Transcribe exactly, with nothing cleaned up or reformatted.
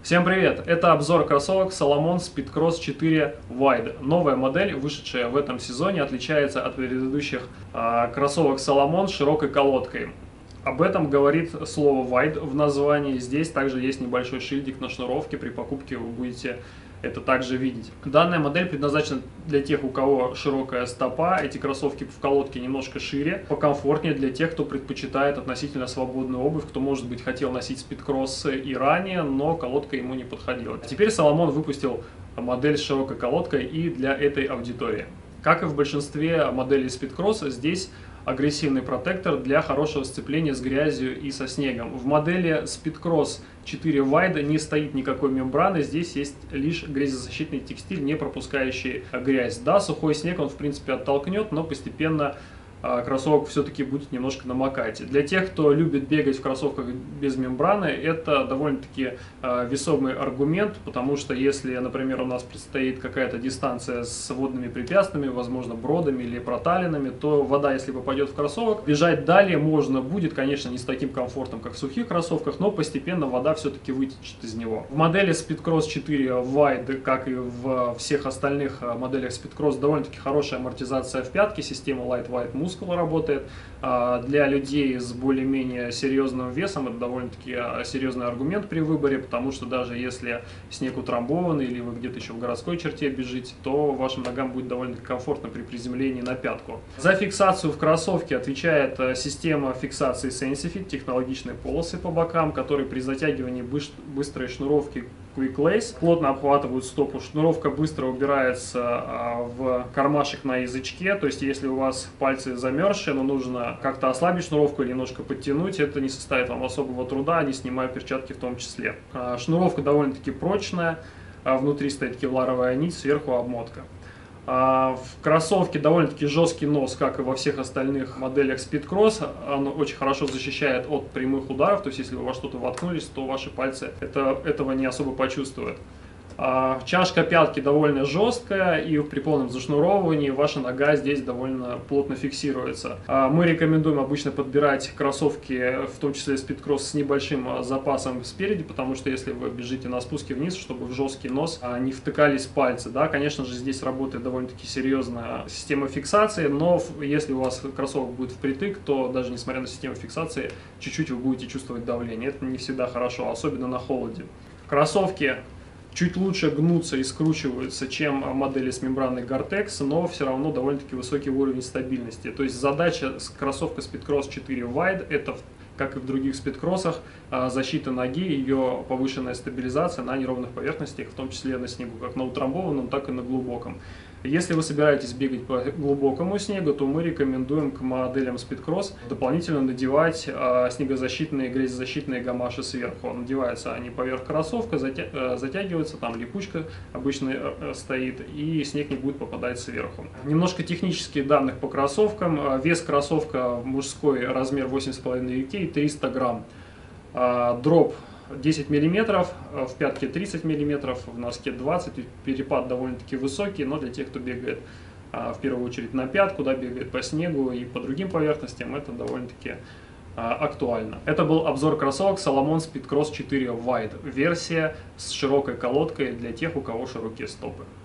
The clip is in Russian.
Всем привет! Это обзор кроссовок Salomon Speedcross четыре Wide. Новая модель, вышедшая в этом сезоне, отличается от предыдущих э, кроссовок Salomon с широкой колодкой. Об этом говорит слово Wide в названии. Здесь также есть небольшой шильдик на шнуровке. При покупке вы будете это также видеть. Данная модель предназначена для тех, у кого широкая стопа. Эти кроссовки в колодке немножко шире, покомфортнее для тех, кто предпочитает относительно свободную обувь, кто, может быть, хотел носить спидкроссы и ранее, но колодка ему не подходила. Теперь Salomon выпустил модель с широкой колодкой и для этой аудитории. Как и в большинстве моделей спидкросса, здесь агрессивный протектор для хорошего сцепления с грязью и со снегом. В модели Speedcross четыре Wide не стоит никакой мембраны, здесь есть лишь грязезащитный текстиль, не пропускающий грязь. Да, сухой снег он в принципе оттолкнет, но постепенно кроссовок все-таки будет немножко намокать. Для тех, кто любит бегать в кроссовках без мембраны, это довольно-таки весомый аргумент, потому что если, например, у нас предстоит какая-то дистанция с водными препятствиями, возможно, бродами или проталинами, то вода, если попадет в кроссовок, бежать далее можно будет, конечно, не с таким комфортом, как в сухих кроссовках, но постепенно вода все-таки вытечет из него. В модели Speedcross четыре Wide, как и в всех остальных моделях Speedcross, довольно-таки хорошая амортизация в пятке, система Light White Muscle работает. Для людей с более-менее серьезным весом это довольно-таки серьезный аргумент при выборе, потому что даже если снег утрамбован или вы где-то еще в городской черте бежите, то вашим ногам будет довольно-таки комфортно при приземлении на пятку. За фиксацию в кроссовке отвечает система фиксации SensiFit, технологичные полосы по бокам, которые при затягивании быстрой шнуровки Quick Lace плотно обхватывают стопу. Шнуровка быстро убирается в кармашек на язычке, то есть если у вас пальцы замерзшие, но нужно как-то ослабить шнуровку или немножко подтянуть, это не составит вам особого труда, они снимают перчатки в том числе. Шнуровка довольно-таки прочная, внутри стоит кевларовая нить, сверху обмотка. В кроссовке довольно-таки жесткий нос, как и во всех остальных моделях Speedcross. Он очень хорошо защищает от прямых ударов, то есть если вы во что-то воткнулись, то ваши пальцы это, этого не особо почувствуют. Чашка пятки довольно жесткая, и при полном зашнуровывании ваша нога здесь довольно плотно фиксируется. Мы рекомендуем обычно подбирать кроссовки, в том числе Speedcross, с небольшим запасом спереди, потому что если вы бежите на спуске вниз, чтобы в жесткий нос не втыкались пальцы. Да, конечно же, здесь работает довольно-таки серьезная система фиксации, но если у вас кроссовок будет впритык, то даже несмотря на систему фиксации, чуть-чуть вы будете чувствовать давление. Это не всегда хорошо, особенно на холоде. Кроссовки чуть лучше гнутся и скручиваются, чем модели с мембраной Gore-Tex, но все равно довольно-таки высокий уровень стабильности. То есть задача с кроссовка Speedcross четыре Wide это, как и в других спидкроссах, защита ноги, ее повышенная стабилизация на неровных поверхностях, в том числе на снегу, как на утрамбованном, так и на глубоком. Если вы собираетесь бегать по глубокому снегу, то мы рекомендуем к моделям Speedcross дополнительно надевать снегозащитные, грязезащитные гамаши сверху. Надеваются они поверх кроссовка, затягиваются, там липучка обычно стоит, и снег не будет попадать сверху. Немножко технических данных по кроссовкам. Вес кроссовка мужской, размер восемь с половиной ю кей, триста грамм. Дроп десять миллиметров, в пятке тридцать миллиметров, в носке двадцать. Перепад довольно-таки высокий, но для тех, кто бегает в первую очередь на пятку, да, бегает по снегу и по другим поверхностям, это довольно-таки актуально. Это был обзор кроссовок Salomon Speedcross четыре Wide. Версия с широкой колодкой для тех, у кого широкие стопы.